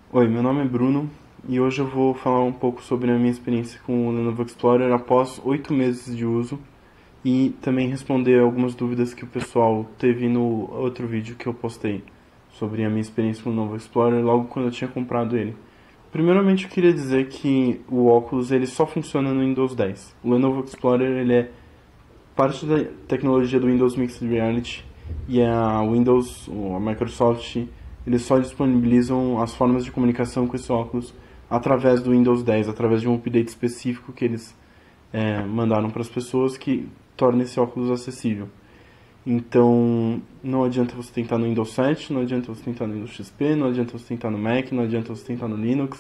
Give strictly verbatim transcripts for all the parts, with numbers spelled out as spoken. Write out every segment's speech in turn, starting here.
Oi, meu nome é Bruno e hoje eu vou falar um pouco sobre a minha experiência com o Lenovo Explorer após oito meses de uso e também responder algumas dúvidas que o pessoal teve no outro vídeo que eu postei sobre a minha experiência com o Lenovo Explorer logo quando eu tinha comprado ele. Primeiramente eu queria dizer que o óculos ele só funciona no Windows dez. O Lenovo Explorer ele é parte da tecnologia do Windows Mixed Reality e a Windows, a Microsoft, eles só disponibilizam as formas de comunicação com esse óculos através do Windows dez, através de um update específico que eles é, mandaram para as pessoas que torna esse óculos acessível. Então, não adianta você tentar no Windows sete, não adianta você tentar no Windows X P, não adianta você tentar no Mac, não adianta você tentar no Linux,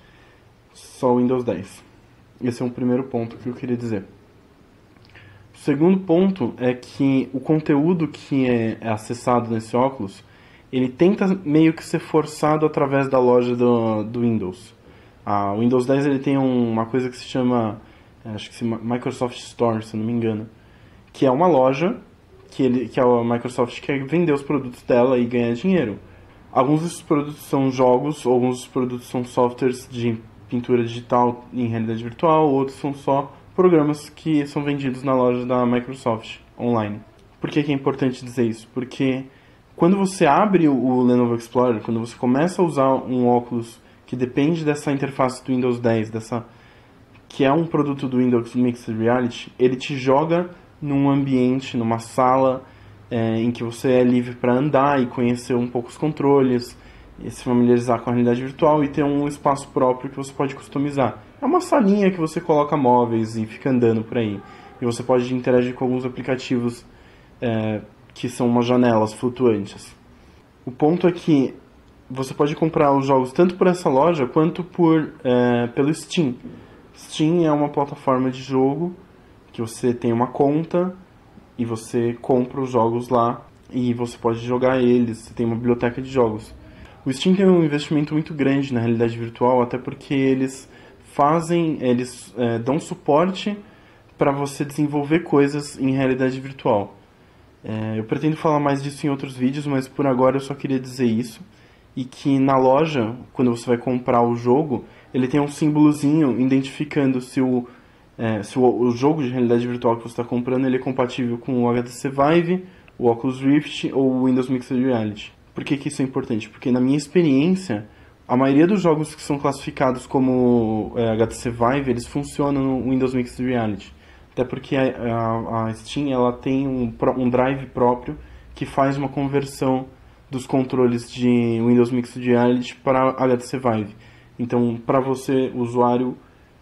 só o Windows dez. Esse é um primeiro ponto que eu queria dizer. O segundo ponto é que o conteúdo que é, é acessado nesse óculos, ele tenta meio que ser forçado através da loja do, do Windows. A o Windows dez ele tem um, uma coisa que se chama, acho que se Microsoft Store, se não me engano, que é uma loja que, ele, que a Microsoft quer vender os produtos dela e ganhar dinheiro. Alguns desses produtos são jogos, alguns dos produtos são softwares de pintura digital em realidade virtual, outros são só programas que são vendidos na loja da Microsoft online. Por que, que é importante dizer isso? Porque quando você abre o Lenovo Explorer, quando você começa a usar um óculos que depende dessa interface do Windows dez, dessa, que é um produto do Windows Mixed Reality, ele te joga num ambiente, numa sala é, em que você é livre para andar e conhecer um pouco os controles, e se familiarizar com a realidade virtual e ter um espaço próprio que você pode customizar. É uma salinha que você coloca móveis e fica andando por aí. E você pode interagir com alguns aplicativos é, que são umas janelas flutuantes. O ponto é que você pode comprar os jogos tanto por essa loja quanto por, é, pelo Steam. Steam é uma plataforma de jogo que você tem uma conta e você compra os jogos lá e você pode jogar eles, você tem uma biblioteca de jogos. O Steam tem um investimento muito grande na realidade virtual, até porque eles fazem, eles é, dão suporte para você desenvolver coisas em realidade virtual. É, eu pretendo falar mais disso em outros vídeos, mas por agora eu só queria dizer isso. E que na loja, quando você vai comprar o jogo, ele tem um símbolozinho identificando se o, é, se o, o jogo de realidade virtual que você está comprando ele é compatível com o H T C Vive, o Oculus Rift ou o Windows Mixed Reality. Por que, que isso é importante? Porque na minha experiência, a maioria dos jogos que são classificados como é, H T C Vive, eles funcionam no Windows Mixed Reality. Até porque a, a, a Steam ela tem um, um drive próprio que faz uma conversão dos controles de Windows Mixed Reality para H T C Vive. Então, para você, usuário,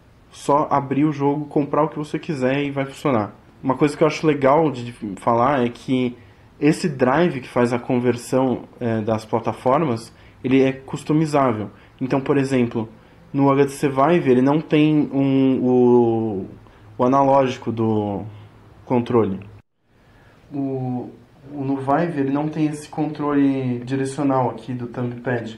só abrir o jogo, comprar o que você quiser e vai funcionar. Uma coisa que eu acho legal de falar é que esse drive que faz a conversão é, das plataformas, ele é customizável. Então, por exemplo, no H T C Vive ele não tem um, o, o analógico do controle. O, o, no Vive ele não tem esse controle direcional aqui do thumbpad.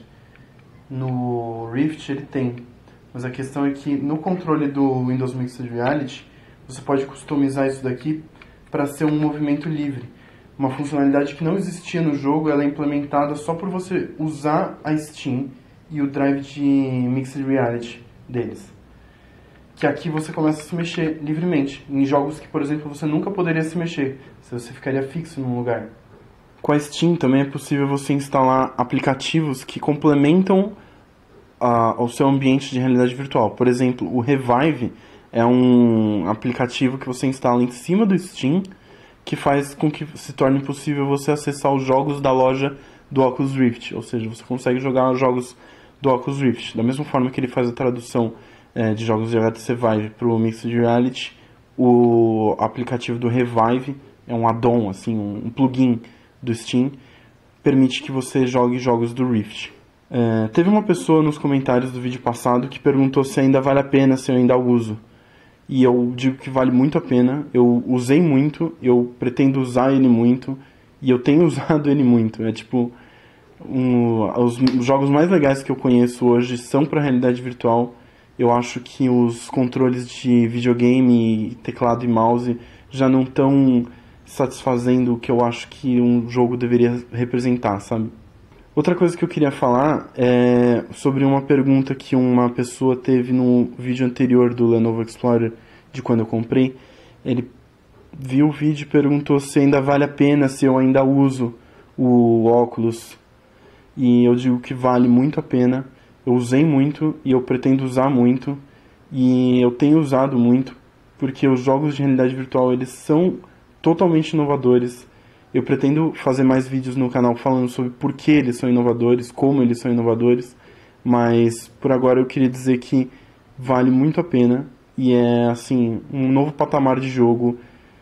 No Rift ele tem. Mas a questão é que no controle do Windows Mixed Reality, você pode customizar isso daqui para ser um movimento livre. Uma funcionalidade que não existia no jogo, ela é implementada só por você usar a Steam e o drive de Mixed Reality deles. Que aqui você começa a se mexer livremente, em jogos que, por exemplo, você nunca poderia se mexer, se você ficaria fixo num lugar. Com a Steam também é possível você instalar aplicativos que complementam a, o seu ambiente de realidade virtual. Por exemplo, o Revive é um aplicativo que você instala em cima do Steam, que faz com que se torne possível você acessar os jogos da loja do Oculus Rift. Ou seja, você consegue jogar os jogos do Oculus Rift. Da mesma forma que ele faz a tradução é, de jogos de H T C Vive para o Mixed Reality, o aplicativo do Revive é um add-on, assim, um plugin do Steam, permite que você jogue jogos do Rift. É, teve uma pessoa nos comentários do vídeo passado que perguntou se ainda vale a pena, se eu ainda uso. E eu digo que vale muito a pena, eu usei muito, eu pretendo usar ele muito, e eu tenho usado ele muito. É tipo, um, os, os jogos mais legais que eu conheço hoje são para realidade virtual. Eu acho que os controles de videogame, teclado e mouse já não estão satisfazendo o que eu acho que um jogo deveria representar, sabe? Outra coisa que eu queria falar é sobre uma pergunta que uma pessoa teve no vídeo anterior do Lenovo Explorer, de quando eu comprei. Ele viu o vídeo e perguntou se ainda vale a pena, se eu ainda uso o óculos. E eu digo que vale muito a pena. Eu usei muito e eu pretendo usar muito. E eu tenho usado muito, porque os jogos de realidade virtual, eles são totalmente inovadores. Eu pretendo fazer mais vídeos no canal falando sobre por que eles são inovadores, como eles são inovadores, mas por agora eu queria dizer que vale muito a pena e é, assim, um novo patamar de jogo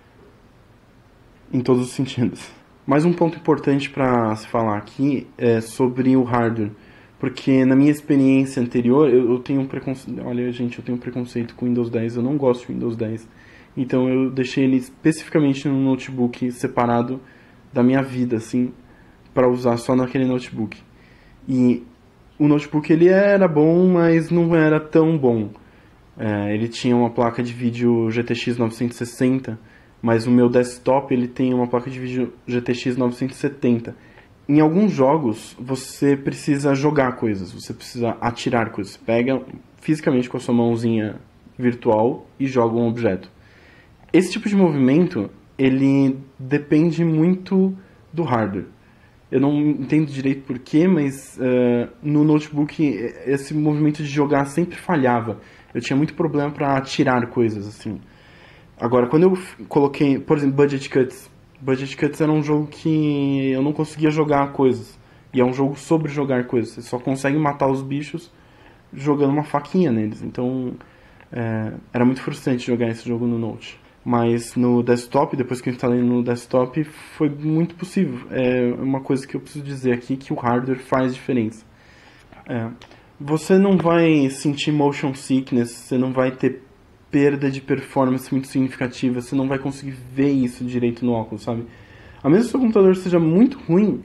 em todos os sentidos. Mais um ponto importante para se falar aqui é sobre o hardware, porque na minha experiência anterior eu, eu tenho um preconceito, olha gente, eu tenho um preconceito com o Windows dez, eu não gosto do Windows dez, então eu deixei ele especificamente no notebook separado da minha vida, assim, para usar só naquele notebook. E o notebook ele era bom, mas não era tão bom. É, ele tinha uma placa de vídeo G T X novecentos e sessenta, mas o meu desktop ele tem uma placa de vídeo G T X novecentos e setenta. Em alguns jogos você precisa jogar coisas, você precisa atirar coisas. Você pega fisicamente com a sua mãozinha virtual e joga um objeto. Esse tipo de movimento ele depende muito do hardware. Eu não entendo direito porquê, mas uh, no notebook esse movimento de jogar sempre falhava. Eu tinha muito problema para atirar coisas assim. Agora, quando eu coloquei, por exemplo, Budget Cuts. Budget Cuts era um jogo que eu não conseguia jogar coisas. E é um jogo sobre jogar coisas. Você só consegue matar os bichos jogando uma faquinha neles. Então, é, era muito frustrante jogar esse jogo no Note. Mas no desktop, depois que eu instalei no desktop, foi muito possível. É uma coisa que eu preciso dizer aqui, que o hardware faz diferença. É, você não vai sentir motion sickness, você não vai ter perda de performance muito significativa, você não vai conseguir ver isso direito no óculos, sabe? A menos que o seu computador seja muito ruim,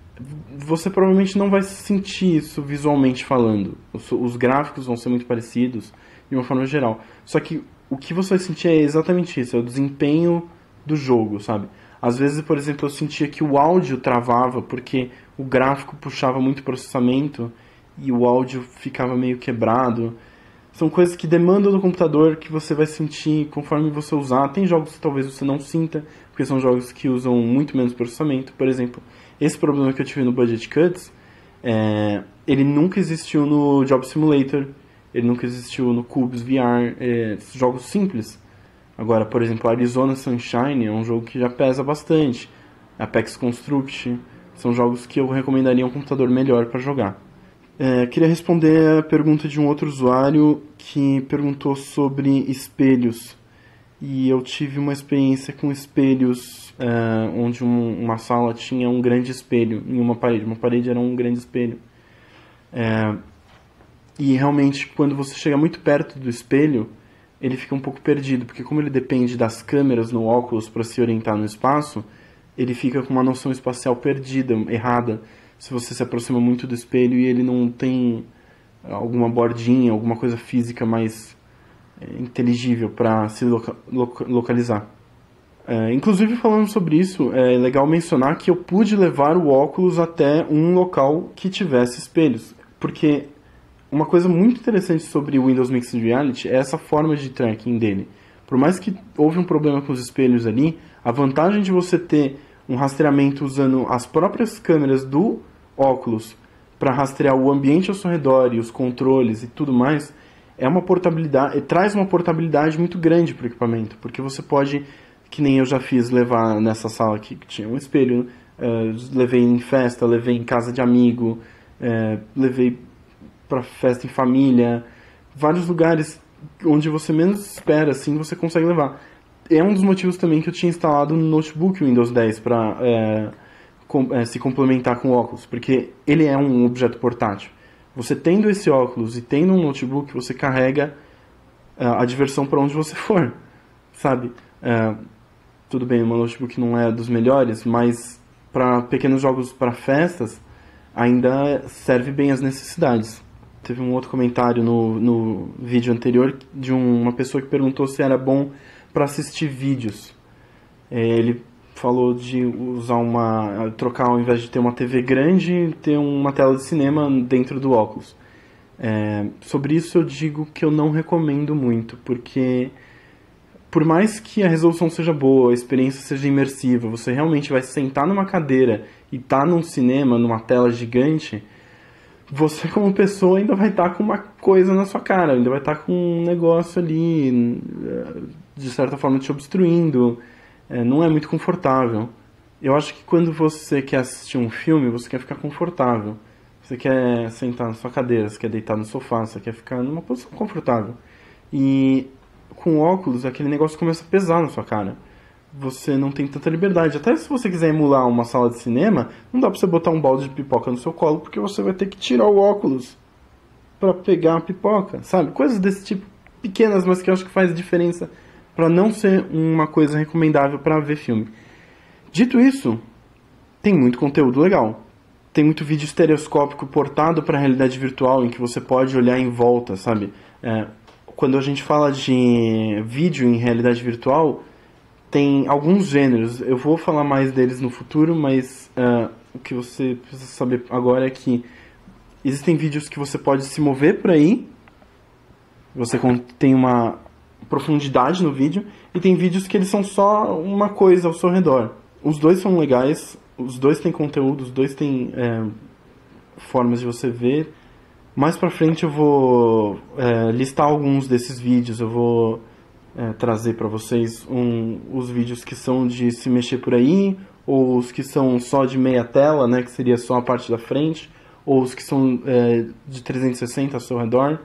você provavelmente não vai sentir isso visualmente falando. Os, os gráficos vão ser muito parecidos, de uma forma geral. Só que o que você vai sentir é exatamente isso, é o desempenho do jogo, sabe? Às vezes, por exemplo, eu sentia que o áudio travava porque o gráfico puxava muito processamento e o áudio ficava meio quebrado. São coisas que demandam do computador que você vai sentir conforme você usar. Tem jogos que talvez você não sinta, porque são jogos que usam muito menos processamento. Por exemplo, esse problema que eu tive no Budget Cuts, é, ele nunca existiu no Job Simulator, ele nunca existiu no Cubes V R, é, jogos simples. Agora, por exemplo, Arizona Sunshine é um jogo que já pesa bastante. Apex Construct são jogos que eu recomendaria um computador melhor para jogar. É, queria responder a pergunta de um outro usuário que perguntou sobre espelhos. E eu tive uma experiência com espelhos, é, onde um, uma sala tinha um grande espelho em uma parede. Uma parede era um grande espelho. É, e realmente, quando você chega muito perto do espelho, ele fica um pouco perdido, porque como ele depende das câmeras no óculos para se orientar no espaço, ele fica com uma noção espacial perdida, errada, se você se aproxima muito do espelho e ele não tem alguma bordinha, alguma coisa física mais é, inteligível para se loca loca localizar. É, inclusive, falando sobre isso, é legal mencionar que eu pude levar o óculos até um local que tivesse espelhos, porque uma coisa muito interessante sobre o Windows Mixed Reality é essa forma de tracking dele. Por mais que houve um problema com os espelhos ali, a vantagem de você ter um rastreamento usando as próprias câmeras do óculos para rastrear o ambiente ao seu redor e os controles e tudo mais, é uma portabilidade, traz uma portabilidade muito grande para o equipamento, porque você pode, que nem eu já fiz, levar nessa sala aqui que tinha um espelho, uh, levei em festa, levei em casa de amigo, uh, levei para festa em família, vários lugares onde você menos espera, assim, você consegue levar. É um dos motivos também que eu tinha instalado no notebook o Windows dez para é, com, é, se complementar com o óculos, porque ele é um objeto portátil. Você tendo esse óculos e tendo um notebook, você carrega é, a diversão para onde você for, sabe? É, tudo bem, o meu notebook não é dos melhores, mas para pequenos jogos, para festas, ainda serve bem as necessidades. Teve um outro comentário no, no vídeo anterior de um, uma pessoa que perguntou se era bom para assistir vídeos. É, ele falou de usar uma... trocar, ao invés de ter uma T V grande, ter uma tela de cinema dentro do óculos. É, sobre isso eu digo que eu não recomendo muito, porque por mais que a resolução seja boa, a experiência seja imersiva, você realmente vai sentar numa cadeira e tá num cinema, numa tela gigante, você como pessoa ainda vai estar com uma coisa na sua cara, ainda vai estar com um negócio ali, de certa forma te obstruindo, é, não é muito confortável. Eu acho que quando você quer assistir um filme, você quer ficar confortável. Você quer sentar na sua cadeira, você quer deitar no sofá, você quer ficar numa posição confortável. E com óculos, aquele negócio começa a pesar na sua cara. Você não tem tanta liberdade. Até se você quiser emular uma sala de cinema, não dá pra você botar um balde de pipoca no seu colo, porque você vai ter que tirar o óculos pra pegar a pipoca, sabe? Coisas desse tipo, pequenas, mas que eu acho que faz diferença pra não ser uma coisa recomendável pra ver filme. Dito isso, tem muito conteúdo legal. Tem muito vídeo estereoscópico portado para a realidade virtual, em que você pode olhar em volta, sabe? É, quando a gente fala de vídeo em realidade virtual, tem alguns gêneros. Eu vou falar mais deles no futuro, mas uh, o que você precisa saber agora é que existem vídeos que você pode se mover por aí, você tem uma profundidade no vídeo, e tem vídeos que eles são só uma coisa ao seu redor. Os dois são legais, os dois têm conteúdo, os dois têm é, formas de você ver. Mais pra frente eu vou é, listar alguns desses vídeos, eu vou é, trazer pra vocês um, os vídeos que são de se mexer por aí, ou os que são só de meia tela, né, que seria só a parte da frente, ou os que são é, de trezentos e sessenta ao seu redor.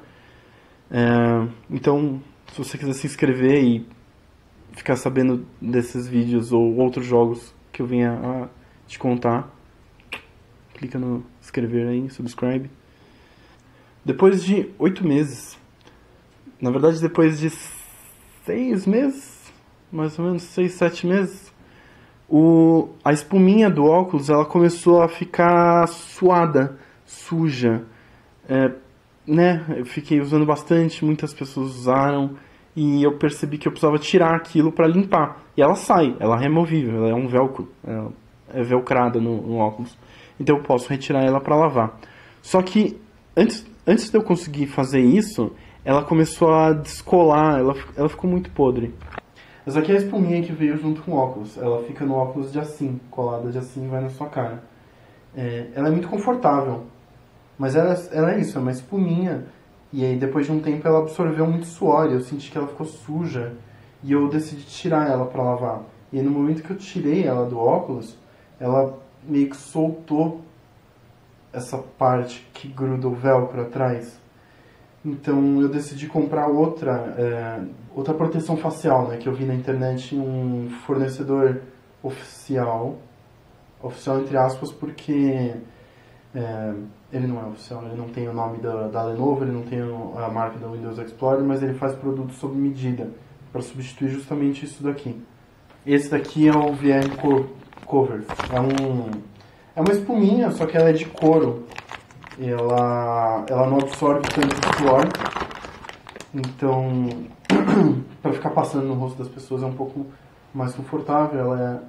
É, então, se você quiser se inscrever e ficar sabendo desses vídeos ou outros jogos que eu venha a te contar, clica no inscrever aí, subscribe. Depois de oito meses, na verdade depois de seis meses, mais ou menos seis, sete meses, o, a espuminha do óculos ela começou a ficar suada, suja. É, né? Eu fiquei usando bastante, muitas pessoas usaram, e eu percebi que eu precisava tirar aquilo para limpar. E ela sai, ela é removível, ela é um velcro, é, é velcrada no, no óculos. Então eu posso retirar ela para lavar. Só que antes, antes de eu conseguir fazer isso, ela começou a descolar, ela, ela ficou muito podre. Essa aqui é a espuminha que veio junto com o óculos. Ela fica no óculos de assim, colada de assim e vai na sua cara. É, ela é muito confortável, mas ela, ela é isso, é uma espuminha. E aí depois de um tempo ela absorveu muito suor, e eu senti que ela ficou suja. E eu decidi tirar ela para lavar. E no momento que eu tirei ela do óculos, ela meio que soltou essa parte que gruda o velcro atrás. Então eu decidi comprar outra, é, outra proteção facial, né, que eu vi na internet em um fornecedor oficial, oficial entre aspas, porque é, ele não é oficial, ele não tem o nome da, da Lenovo, ele não tem a marca da Windows Explorer, mas ele faz produtos sob medida, para substituir justamente isso daqui. Esse daqui é o V R Cover, é, um, é uma espuminha, só que ela é de couro. Ela, ela não absorve tanto suor, então para ficar passando no rosto das pessoas é um pouco mais confortável. Ela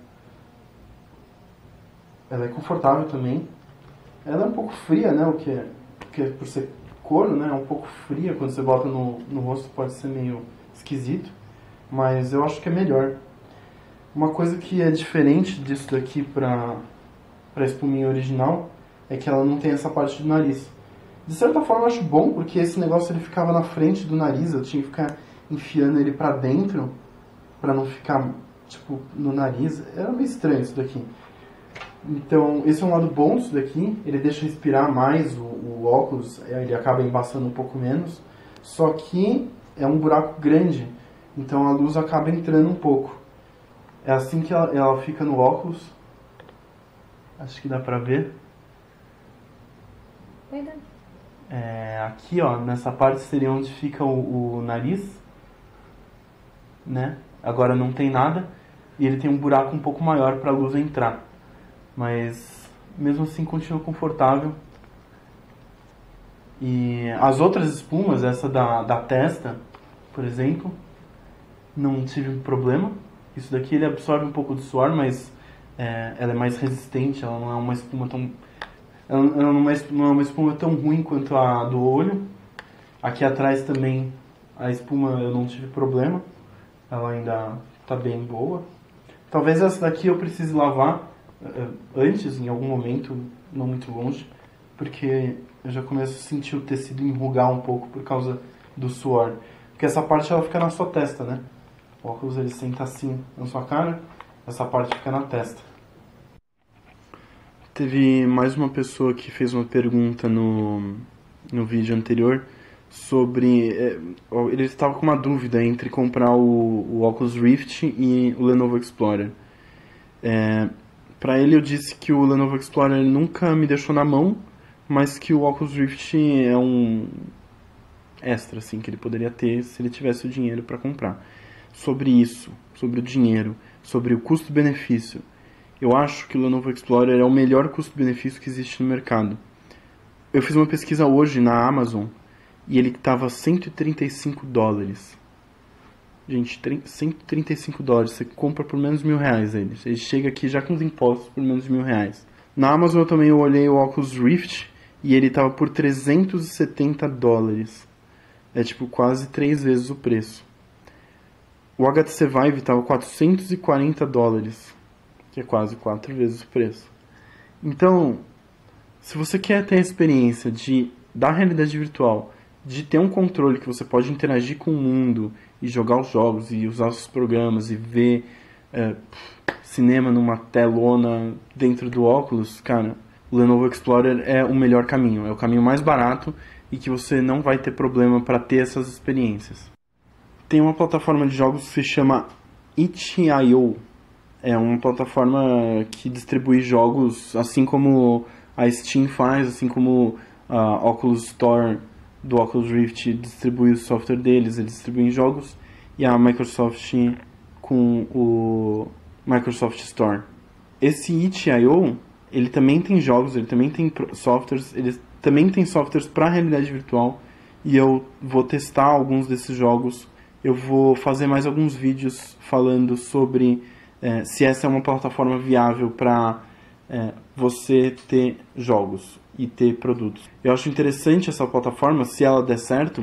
é, ela é confortável também. Ela é um pouco fria, né? O que é, o que é por ser couro, né? É um pouco fria, quando você bota no, no rosto pode ser meio esquisito, mas eu acho que é melhor. Uma coisa que é diferente disso daqui para para a espuminha original é que ela não tem essa parte do nariz. De certa forma eu acho bom, porque esse negócio ele ficava na frente do nariz, eu tinha que ficar enfiando ele pra dentro, pra não ficar, tipo, no nariz. Era meio estranho isso daqui. Então, esse é um lado bom disso daqui, ele deixa respirar mais o, o óculos, ele acaba embaçando um pouco menos, só que é um buraco grande, então a luz acaba entrando um pouco. É assim que ela, ela fica no óculos, acho que dá pra ver. É, aqui, ó, nessa parte seria onde fica o, o nariz, né? Agora não tem nada e ele tem um buraco um pouco maior para a luz entrar, mas mesmo assim continua confortável. E as outras espumas, essa da, da testa, por exemplo, não tive problema. Isso daqui ele absorve um pouco do suor, mas é, ela é mais resistente, ela não é uma espuma tão... Ela não é uma, não é uma espuma tão ruim quanto a do olho. Aqui atrás também a espuma eu não tive problema, ela ainda está bem boa. Talvez essa daqui eu precise lavar uh, antes, em algum momento, não muito longe, porque eu já começo a sentir o tecido enrugar um pouco por causa do suor. Porque essa parte ela fica na sua testa, né? O óculos ele senta assim na sua cara, essa parte fica na testa. Teve mais uma pessoa que fez uma pergunta no, no vídeo anterior sobre... É, ele estava com uma dúvida entre comprar o, o Oculus Rift e o Lenovo Explorer. É, para ele eu disse que o Lenovo Explorer nunca me deixou na mão, mas que o Oculus Rift é um extra assim, que ele poderia ter se ele tivesse o dinheiro para comprar. Sobre isso, sobre o dinheiro, sobre o custo-benefício, eu acho que o Lenovo Explorer é o melhor custo-benefício que existe no mercado. Eu fiz uma pesquisa hoje na Amazon e ele estava cento e trinta e cinco dólares. Gente, cento e trinta e cinco dólares, você compra por menos de mil reais ele. Ele chega aqui já com os impostos por menos de mil reais. Na Amazon eu também olhei o Oculus Rift e ele estava por trezentos e setenta dólares. É tipo quase três vezes o preço. O H T C Vive estava quatrocentos e quarenta dólares, que é quase quatro vezes o preço. Então, se você quer ter a experiência de, da realidade virtual, de ter um controle que você pode interagir com o mundo e jogar os jogos e usar os programas e ver é, cinema numa telona dentro do óculos, cara, o Lenovo Explorer é o melhor caminho. É o caminho mais barato e que você não vai ter problema para ter essas experiências. Tem uma plataforma de jogos que se chama itch ponto i o. É uma plataforma que distribui jogos, assim como a Steam faz, assim como a Oculus Store do Oculus Rift distribui o software deles, eles distribuem jogos, e a Microsoft com o Microsoft Store. Esse itch ponto i o, ele também tem jogos, ele também tem softwares, ele também tem softwares para realidade virtual, e eu vou testar alguns desses jogos. Eu vou fazer mais alguns vídeos falando sobre é, se essa é uma plataforma viável para é, você ter jogos e ter produtos. Eu acho interessante essa plataforma, se ela der certo,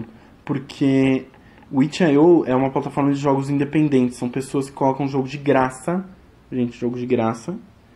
porque o itch ponto i o é uma plataforma de jogos independentes. São pessoas que colocam jogo de graça, gente, jogo de graça,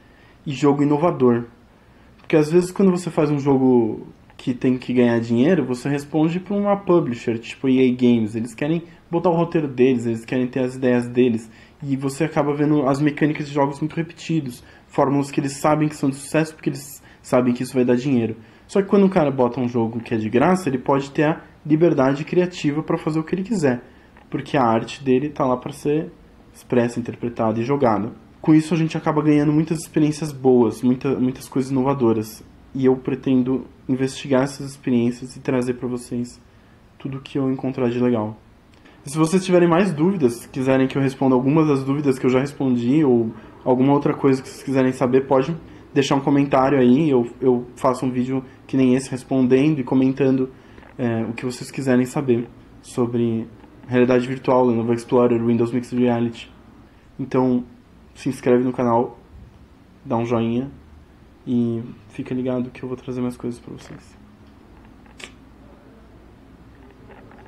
e jogo inovador. Porque às vezes quando você faz um jogo que tem que ganhar dinheiro, você responde para uma publisher, tipo E A Games. Eles querem botar o roteiro deles, eles querem ter as ideias deles, e você acaba vendo as mecânicas de jogos muito repetidos, fórmulas que eles sabem que são de sucesso porque eles sabem que isso vai dar dinheiro. Só que quando o cara bota um jogo que é de graça, ele pode ter a liberdade criativa para fazer o que ele quiser, porque a arte dele está lá para ser expressa, interpretada e jogada. Com isso a gente acaba ganhando muitas experiências boas, muita, muitas coisas inovadoras, e eu pretendo investigar essas experiências e trazer para vocês tudo que eu encontrar de legal. E se vocês tiverem mais dúvidas, quiserem que eu responda algumas das dúvidas que eu já respondi, ou alguma outra coisa que vocês quiserem saber, pode deixar um comentário aí, eu, eu faço um vídeo que nem esse, respondendo e comentando é, o que vocês quiserem saber sobre realidade virtual, Lenovo Explorer, Windows Mixed Reality. Então, se inscreve no canal, dá um joinha e fica ligado que eu vou trazer mais coisas para vocês.